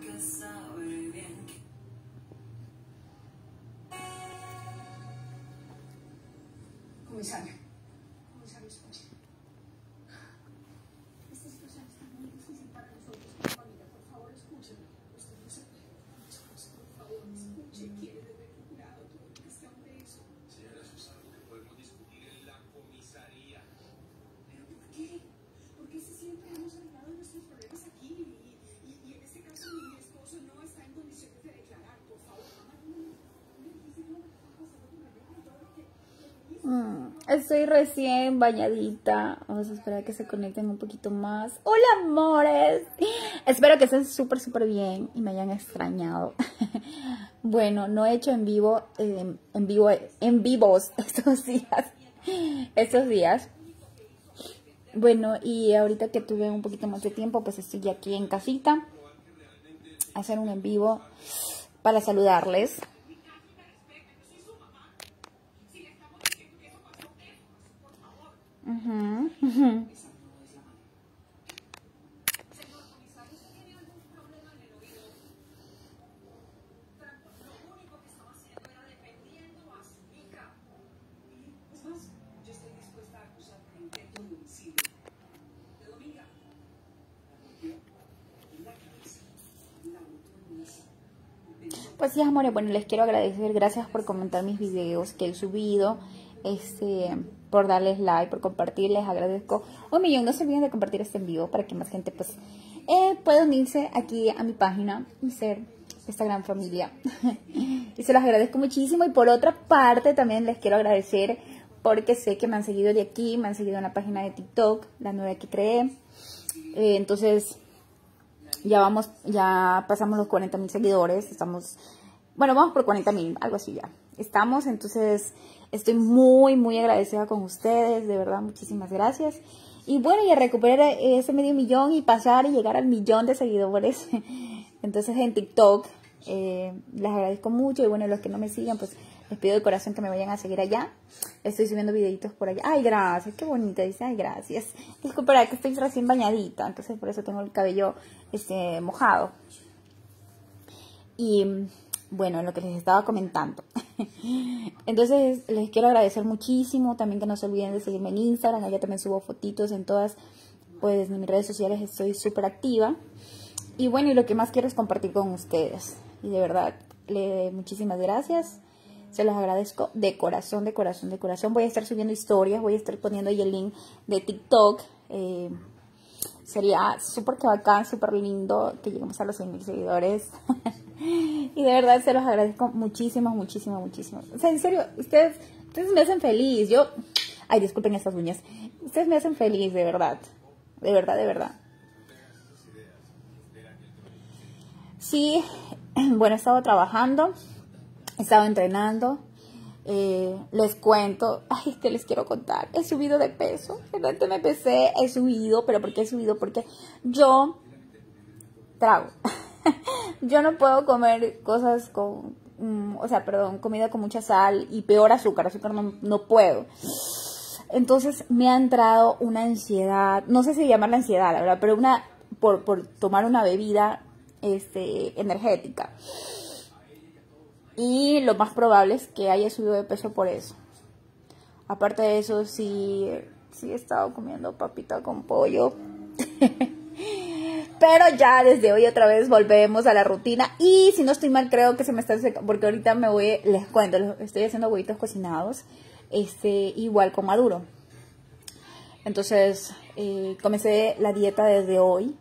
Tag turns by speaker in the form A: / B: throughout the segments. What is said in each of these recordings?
A: Comisario, escuche. Esta situación está muy difícil para nosotros como familia. Por favor, escúcheme. Usted no se puede con muchas cosas. Por favor, escuche. Quiere desde procurado todo lo que está preso.
B: Señora, eso es algo que podemos discutir en la comisaría.
A: ¿Pero por qué? Porque siempre hemos hablado de nuestros problemas aquí. Y en este caso, mi esposo no está en condiciones de declarar. Por favor, mamá, no me dice cómo me está pasando tu bebé con todo lo que hizo.
C: Estoy recién bañadita. Vamos a esperar a que se conecten un poquito más. ¡Hola, amores! Espero que estén súper bien y me hayan extrañado. Bueno, no he hecho en vivos estos días. Bueno, y ahorita que tuve un poquito más de tiempo, pues estoy aquí en casita a hacer un en vivo para saludarles. Pues sí, amores, bueno, les quiero agradecer, gracias por comentar mis videos que he subido, por darles like, por compartir, les agradezco 1.000.000. No se olviden de compartir este en vivo para que más gente pues pueda unirse aquí a mi página y ser esta gran familia. Y se los agradezco muchísimo. Y por otra parte también les quiero agradecer porque sé que me han seguido de aquí, me han seguido en la página de TikTok, la nueva que creé. Entonces ya pasamos los 40.000 seguidores, bueno, vamos por 40.000, algo así ya. Entonces estoy muy agradecida con ustedes, de verdad, muchísimas gracias. Y bueno, y a recuperar ese 500.000 y pasar y llegar al 1.000.000 de seguidores. Entonces en TikTok les agradezco mucho. Y bueno, los que no me sigan, pues les pido de corazón que me vayan a seguir allá. Estoy subiendo videitos por allá. Ay, gracias, qué bonita, dice, ay, gracias. Disculpa, que estoy recién bañadita, entonces por eso tengo el cabello mojado. Y bueno, lo que les estaba comentando. Entonces les quiero agradecer muchísimo. También que no se olviden de seguirme en Instagram. Allá también subo fotitos en todas, pues en mis redes sociales estoy súper activa. Y bueno, y lo que más quiero es compartir con ustedes. Y de verdad, muchísimas gracias. Se los agradezco de corazón. Voy a estar subiendo historias, voy a estar poniendo ahí el link de TikTok. Sería súper bacán, súper lindo que lleguemos a los 100.000 seguidores. Y de verdad se los agradezco muchísimo. O sea, en serio, ustedes me hacen feliz. Ay, disculpen estas uñas. Ustedes me hacen feliz, de verdad. De verdad. Sí, bueno, he estado trabajando, he estado entrenando. Les cuento, ay, que les quiero contar, he subido de peso. Antes me pesé, he subido. ¿Pero por qué he subido? Porque yo trago. Yo no puedo comer cosas con, comida con mucha sal y peor azúcar no puedo. Entonces me ha entrado una ansiedad, no sé si llamarla ansiedad, la verdad, pero por tomar una bebida energética. Y lo más probable es que haya subido de peso por eso. Aparte de eso, sí he estado comiendo papita con pollo. Pero ya desde hoy otra vez volvemos a la rutina. Y si no estoy mal, creo que se me está secando, porque ahorita les cuento, estoy haciendo huevitos cocinados, igual con maduro. Entonces, comencé la dieta desde hoy.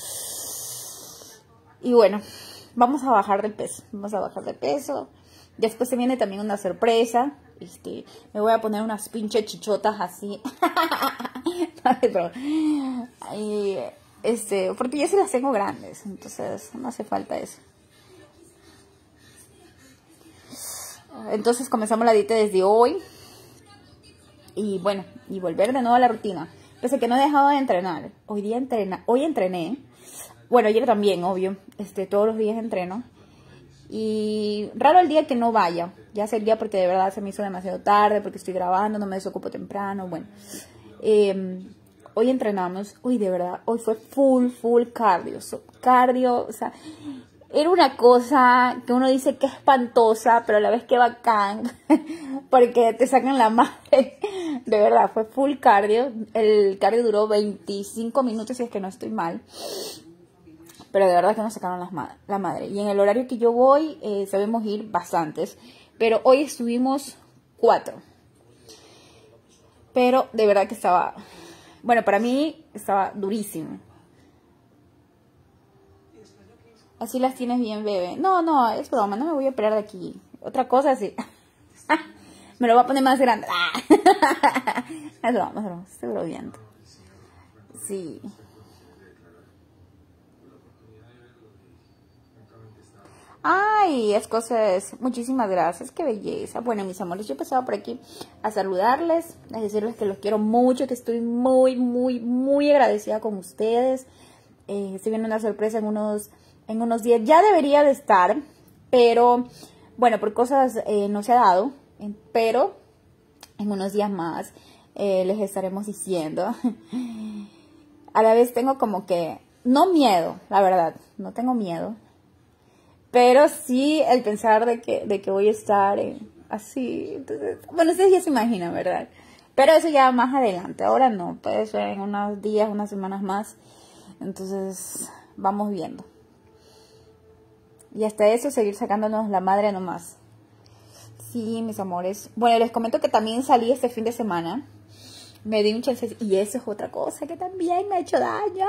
C: Y bueno, vamos a bajar de peso. Después se viene también una sorpresa. Me voy a poner unas pinches chichotas así. Porque ya se las tengo grandes, entonces no hace falta eso. Entonces comenzamos la dieta desde hoy. Y bueno, y volver de nuevo a la rutina. Pese a que no he dejado de entrenar. Hoy entrené. Bueno, ayer también, obvio. Todos los días entreno. Y raro el día que no vaya. Ya sea el día porque de verdad se me hizo demasiado tarde, porque estoy grabando, no me desocupo temprano. Bueno, hoy entrenamos. Uy, de verdad, hoy fue full cardio. Cardio, o sea, era una cosa que uno dice que espantosa, pero a la vez que bacán, porque te sacan la madre. De verdad, fue full cardio. El cardio duró 25 minutos, si es que no estoy mal. Pero de verdad que nos sacaron la madre. Y en el horario que yo voy, sabemos ir bastantes. Pero hoy estuvimos 4. Pero de verdad que estaba... Bueno, para mí estaba durísimo. Así las tienes bien, bebé. No, es broma, no me voy a operar de aquí. Otra cosa, sí. Me lo voy a poner más grande. Es broma, estoy bromeando. Sí. Ay, escocés, muchísimas gracias, qué belleza. Bueno, mis amores, yo he pasado por aquí a saludarles, a decirles que los quiero mucho, que estoy muy, muy, muy agradecida con ustedes. Estoy viendo una sorpresa en unos días. Ya debería de estar, pero bueno, por cosas no se ha dado, pero en unos días más les estaremos diciendo. A la vez tengo como que, no miedo, la verdad, no tengo miedo. Pero sí el pensar de que voy a estar así. Entonces, bueno, ustedes ya se imaginan, ¿verdad? Pero eso ya más adelante. Ahora no. Puede ser en unos días, unas semanas más. Entonces, vamos viendo. Y hasta eso, seguir sacándonos la madre nomás. Sí, mis amores. Bueno, les comento que también salí este fin de semana. Me di un chance. Y eso es otra cosa que también me ha hecho daño.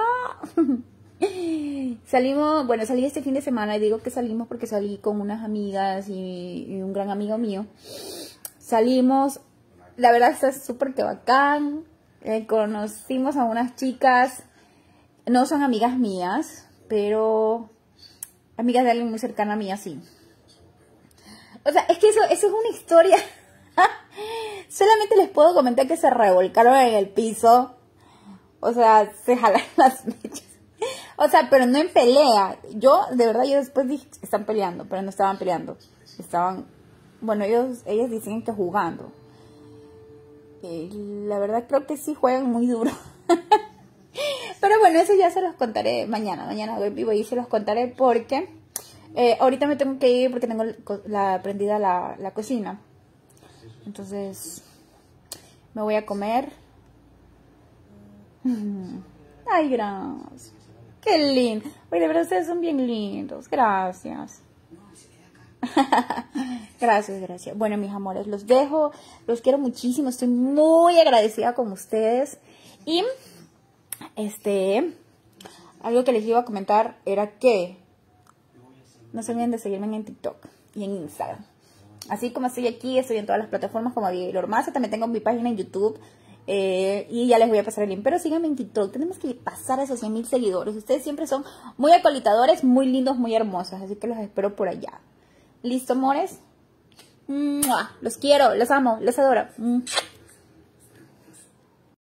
C: Salí este fin de semana y digo que salimos porque salí con unas amigas y un gran amigo mío. Salimos, la verdad está súper que bacán. Conocimos a unas chicas, no son amigas mías, pero amigas de alguien muy cercana a mí, así. O sea, es que eso es una historia. Solamente les puedo comentar que se revolcaron en el piso. O sea, se jalaron las mechas. O sea, pero no en pelea. Yo después dije, están peleando, pero no estaban peleando. Estaban, bueno, ellas dicen que jugando. La verdad creo que sí juegan muy duro. Pero bueno, eso ya se los contaré mañana. Mañana voy vivo y se los contaré porque ahorita me tengo que ir porque tengo prendida la cocina. Entonces, me voy a comer. Ay, gracias. Qué lindo. Oye, de verdad ustedes son bien lindos. Gracias. Gracias. Bueno, mis amores, los dejo. Los quiero muchísimo. Estoy muy agradecida con ustedes. Y, algo que les iba a comentar era que no se olviden de seguirme en TikTok y en Instagram. Así como estoy aquí, estoy en todas las plataformas como Abigail Ormaza. También tengo mi página en YouTube. Y ya les voy a pasar el link. Pero síganme en TikTok. Tenemos que pasar a esos 100,000 seguidores. Ustedes siempre son muy acolitadores, muy lindos, muy hermosos. Así que los espero por allá. ¿Listo, amores? ¡Mua! Los quiero, los amo, los adoro.